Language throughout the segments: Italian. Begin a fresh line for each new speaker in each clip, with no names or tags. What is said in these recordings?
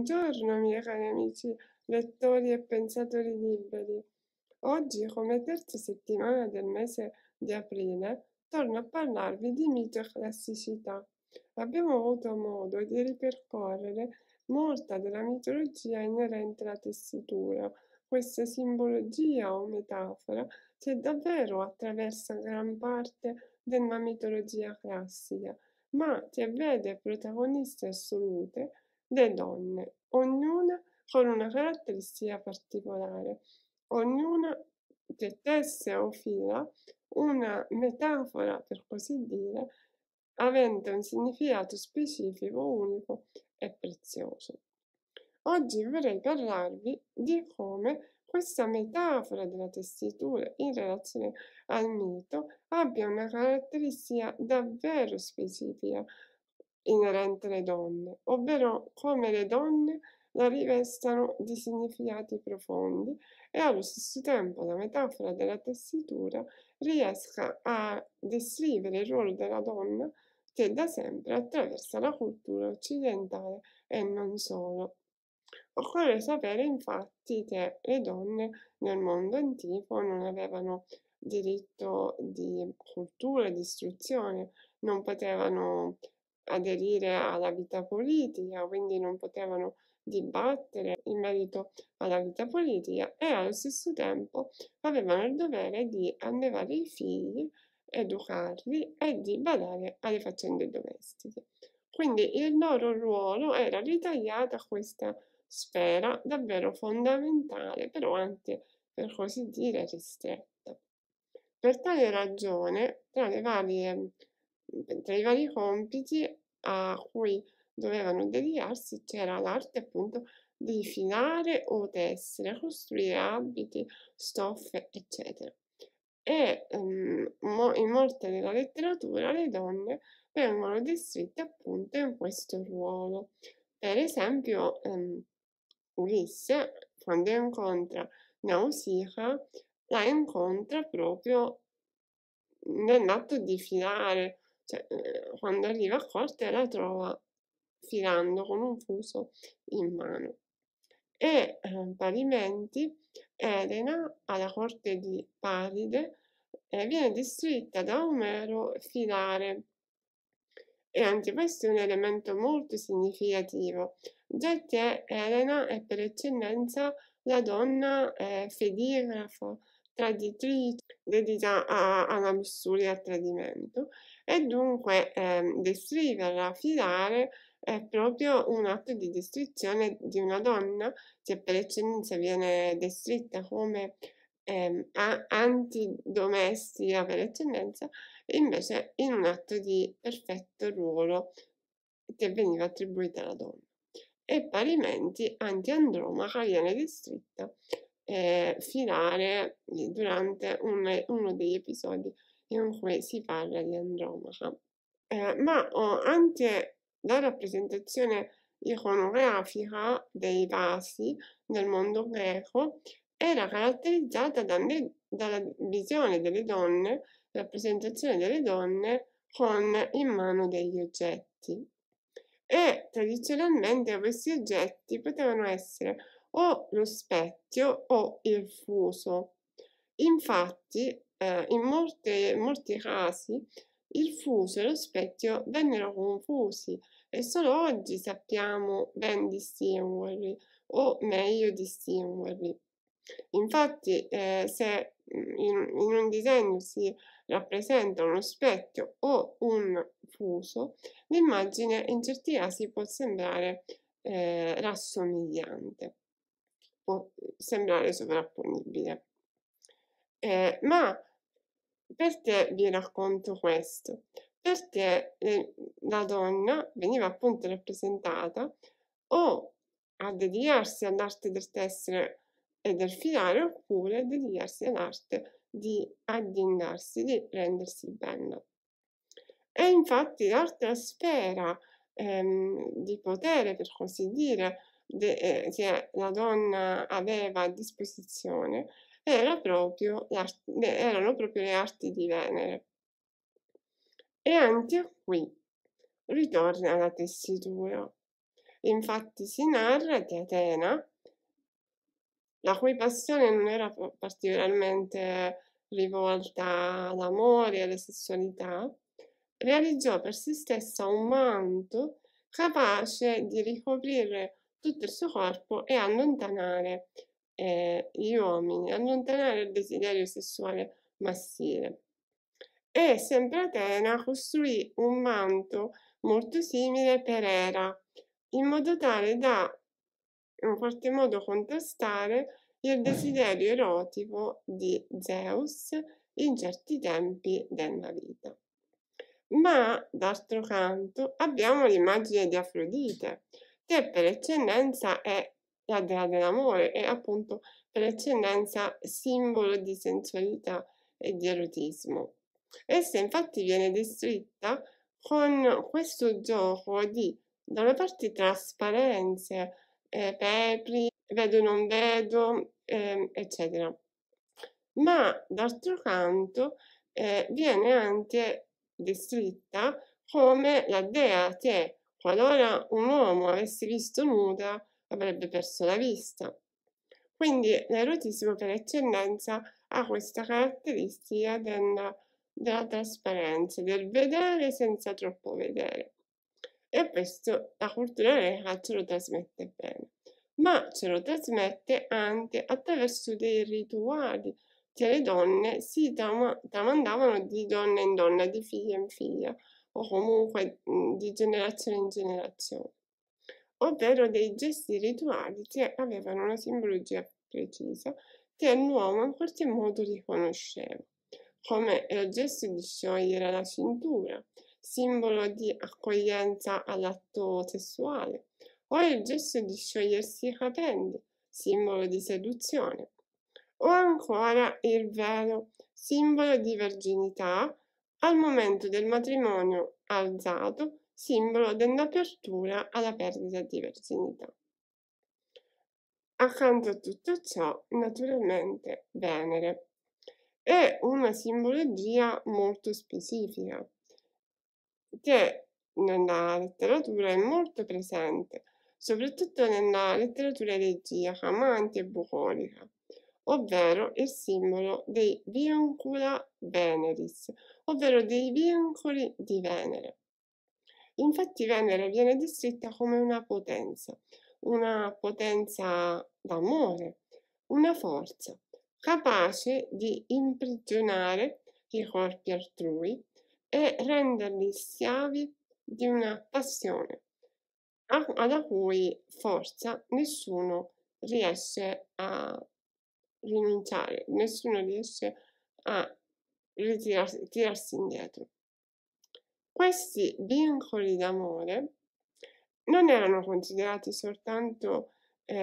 Buongiorno miei cari amici, lettori e pensatori liberi. Oggi, come terza settimana del mese di aprile, torno a parlarvi di mito e classicità. Abbiamo avuto modo di ripercorrere molta della mitologia inerente alla tessitura. Questa simbologia o metafora che davvero attraversa gran parte della mitologia classica, ma che vede protagoniste assolute le donne, ognuna con una caratteristica particolare, ognuna che tesse o fila una metafora, per così dire, avente un significato specifico, unico e prezioso. Oggi vorrei parlarvi di come questa metafora della tessitura in relazione al mito abbia una caratteristica davvero specifica inerente alle donne, ovvero come le donne la rivestano di significati profondi e allo stesso tempo la metafora della tessitura riesca a descrivere il ruolo della donna che da sempre attraversa la cultura occidentale e non solo. Occorre sapere infatti che le donne nel mondo antico non avevano diritto di cultura e di istruzione, non potevano aderire alla vita politica, quindi non potevano dibattere in merito alla vita politica e allo stesso tempo avevano il dovere di allevare i figli, educarli e di badare alle faccende domestiche. Quindi il loro ruolo era ritagliato a questa sfera davvero fondamentale, però anche, per così dire, ristretta. Per tale ragione, tra i vari compiti a cui dovevano dedicarsi c'era l'arte appunto di filare o tessere, costruire abiti, stoffe, eccetera. E in molte della letteratura le donne vengono descritte appunto in questo ruolo. Per esempio, Ulisse, quando incontra Nausicaa, la incontra proprio nell'atto di filare, cioè quando arriva a corte la trova filando con un fuso in mano. E parimenti Elena alla corte di Paride viene descritta da Omero filare. E anche questo è un elemento molto significativo, già che Elena è per eccellenza la donna fedigrafa, traditrice, dedita alla lussuria e al tradimento, e dunque descriverla, filare, è proprio un atto di descrizione di una donna che per eccellenza viene descritta come antidomestica per eccellenza, e invece in un atto di perfetto ruolo che veniva attribuito alla donna. E parimenti Anti-Andromaca viene descritta filare durante uno degli episodi in cui si parla di Andromaca. Ma anche la rappresentazione iconografica dei vasi nel mondo greco era caratterizzata dalla visione delle donne, rappresentazione delle donne con in mano degli oggetti. E tradizionalmente questi oggetti potevano essere o lo specchio o il fuso. Infatti, molti casi il fuso e lo specchio vennero confusi e solo oggi sappiamo ben distinguerli o meglio distinguerli. Infatti, se in un disegno si rappresenta uno specchio o un fuso, l'immagine in certi casi può sembrare rassomigliante, può sembrare sovrapponibile. Ma perché vi racconto questo? Perché la donna veniva appunto rappresentata o a dedicarsi all'arte del tessere e del filare oppure a dedicarsi all'arte di addindarsi, di rendersi bella. E infatti l'altra sfera di potere, per così dire, che la donna aveva a disposizione erano proprio le arti di Venere. E anche qui ritorna la tessitura. Infatti si narra di Atena, la cui passione non era particolarmente rivolta all'amore e alla sessualità, realizzò per se stessa un manto capace di ricoprire tutto il suo corpo e allontanare gli uomini, allontanare il desiderio sessuale maschile. E sempre Atena costruì un manto molto simile per Era, in modo tale da in qualche modo contrastare il desiderio erotico di Zeus in certi tempi della vita. Ma d'altro canto abbiamo l'immagine di Afrodite, che per eccellenza è la dea dell'amore e appunto per eccellenza simbolo di sensualità e di erotismo. Essa infatti viene descritta con questo gioco di da una parte trasparenze, pepri, vedo non vedo, eccetera. Ma d'altro canto, viene anche descritta come la dea che, qualora un uomo avesse visto nuda, avrebbe perso la vista. Quindi l'erotismo per eccellenza ha questa caratteristica della trasparenza, del vedere senza troppo vedere. E questo la cultura greca ce lo trasmette bene, ma ce lo trasmette anche attraverso dei rituali che le donne si tramandavano di donna in donna, di figlia in figlia, o comunque di generazione in generazione, ovvero dei gesti rituali che avevano una simbologia precisa che l'uomo in qualche modo riconosceva, come il gesto di sciogliere la cintura, simbolo di accoglienza all'atto sessuale, o il gesto di sciogliersi i capelli, simbolo di seduzione, o ancora il velo, simbolo di verginità, al momento del matrimonio alzato, simbolo dell'apertura alla perdita di verginità. Accanto a tutto ciò, naturalmente, Venere è una simbologia molto specifica che nella letteratura è molto presente, soprattutto nella letteratura elegiaca, ma anche bucolica, ovvero il simbolo dei vincula Veneris, ovvero dei vincoli di Venere. Infatti Venere viene descritta come una potenza d'amore, una forza capace di imprigionare i corpi altrui e renderli schiavi di una passione alla cui forza nessuno riesce a rinunciare, nessuno riesce a tirarsi indietro. Questi vincoli d'amore non erano considerati soltanto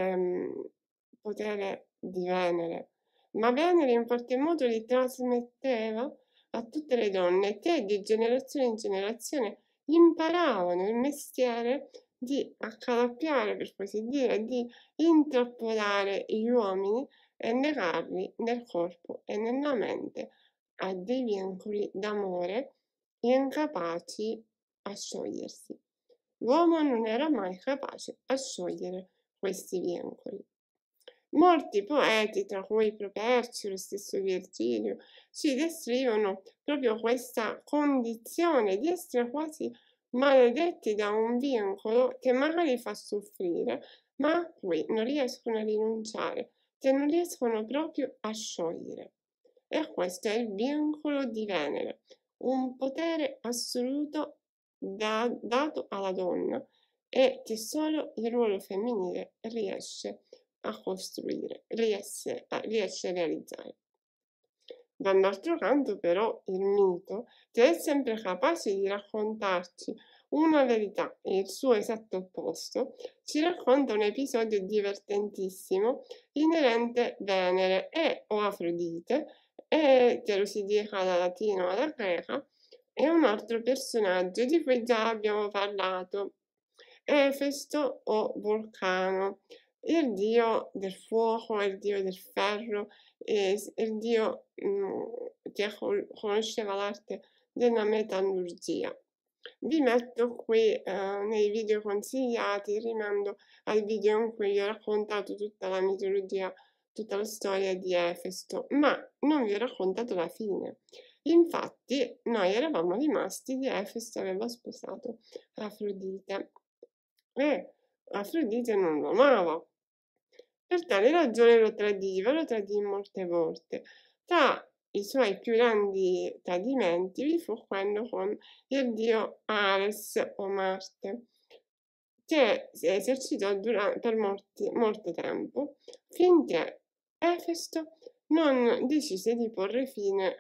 potere di Venere, ma Venere in qualche modo li trasmetteva a tutte le donne che di generazione in generazione imparavano il mestiere di accalappiare, per così dire, di intrappolare gli uomini e legarli nel corpo e nella mente a dei vincoli d'amore incapaci a sciogliersi. L'uomo non era mai capace a sciogliere questi vincoli. Molti poeti, tra cui Properzio, lo stesso Virgilio, ci descrivono proprio questa condizione di essere quasi maledetti da un vincolo che magari fa soffrire, ma a cui non riescono a rinunciare, che non riescono proprio a sciogliere. E questo è il vincolo di Venere, un potere assoluto dato alla donna e che solo il ruolo femminile riesce a costruire, riesce a realizzare. Dall'altro canto, però, il mito, che è sempre capace di raccontarci una verità e il suo esatto opposto, ci racconta un episodio divertentissimo inerente Venere e o Afrodite, e che lo si dica da latino o alla greca, e un altro personaggio di cui già abbiamo parlato, Efesto o Vulcano, il dio del fuoco, il dio del ferro, il dio che conosceva l'arte della metallurgia. Vi metto qui, nei video consigliati, il rimando al video in cui vi ho raccontato tutta la mitologia, tutta la storia di Efesto, ma non vi ho raccontato la fine. Infatti, noi eravamo rimasti di Efesto aveva sposato Afrodite e Afrodite non lo amava. Per tale ragione lo tradì molte volte. Tra i suoi più grandi tradimenti vi fu quello con il dio Ares o Marte, che si esercitò per molto tempo, finché Efesto non decise di porre fine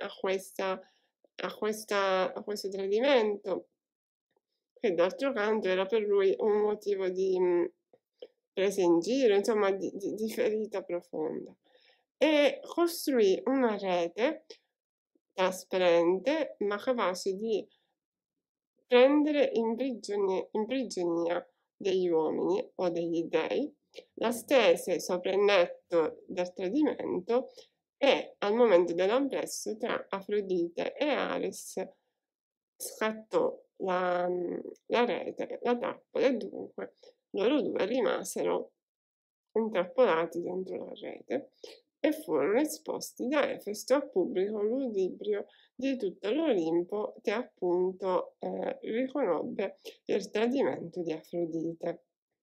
a questo tradimento, che d'altro canto era per lui un motivo di presa in giro, insomma di ferita profonda. E costruì una rete trasparente, ma capace di prendere in prigionia degli uomini o degli dei, la stese sopra il netto del tradimento e al momento dell'amplesso tra Afrodite e Ares scattò la rete, la trappola e dunque loro due rimasero intrappolati dentro la rete e furono esposti da Efesto al pubblico ludibrio di tutto l'Olimpo che appunto riconobbe il tradimento di Afrodite.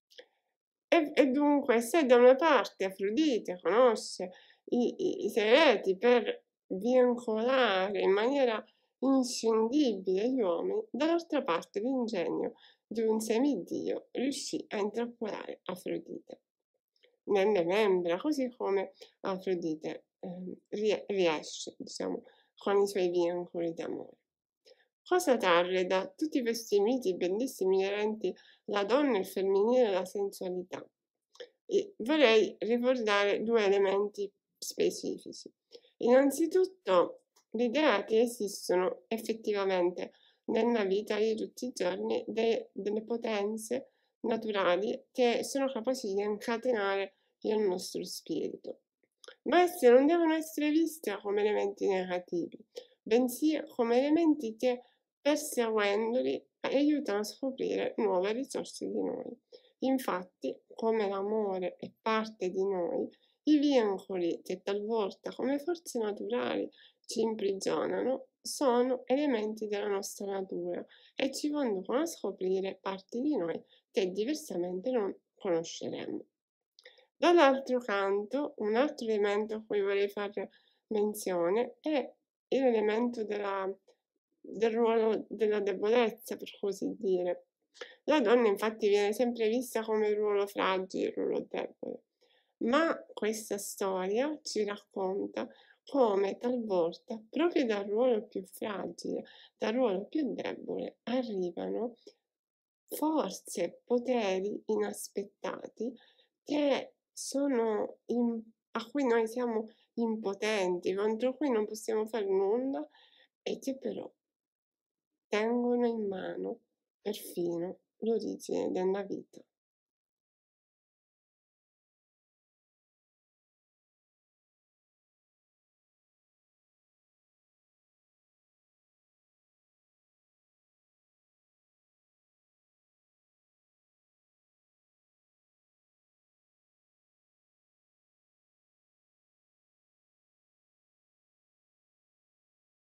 E dunque, se da una parte Afrodite conosce i segreti per vincolare in maniera inscindibile gli uomini, dall'altra parte l'ingegno di un semidio riuscì a intrappolare Afrodite nelle membra, così come Afrodite riesce, diciamo, con i suoi vincoli d'amore. Cosa trarre da tutti questi miti bellissimi inerenti alla donna, il femminile e la sensualità? E vorrei ricordare due elementi specifici. Innanzitutto, l'idea che esistono effettivamente nella vita di tutti i giorni delle potenze naturali che sono capaci di incatenare il nostro spirito. Ma esse non devono essere viste come elementi negativi, bensì come elementi che, perseguendoli, aiutano a scoprire nuove risorse di noi. Infatti, come l'amore è parte di noi, i vincoli che talvolta come forze naturali ci imprigionano sono elementi della nostra natura e ci conducono a scoprire parti di noi che diversamente non conosceremo. Dall'altro canto, un altro elemento a cui vorrei fare menzione è l'elemento del ruolo della debolezza, per così dire. La donna infatti viene sempre vista come il ruolo fragile, il ruolo debole, ma questa storia ci racconta come talvolta, proprio dal ruolo più fragile, dal ruolo più debole, arrivano forze, poteri inaspettati che a cui noi siamo impotenti, contro cui non possiamo fare nulla e che però tengono in mano perfino l'origine della vita.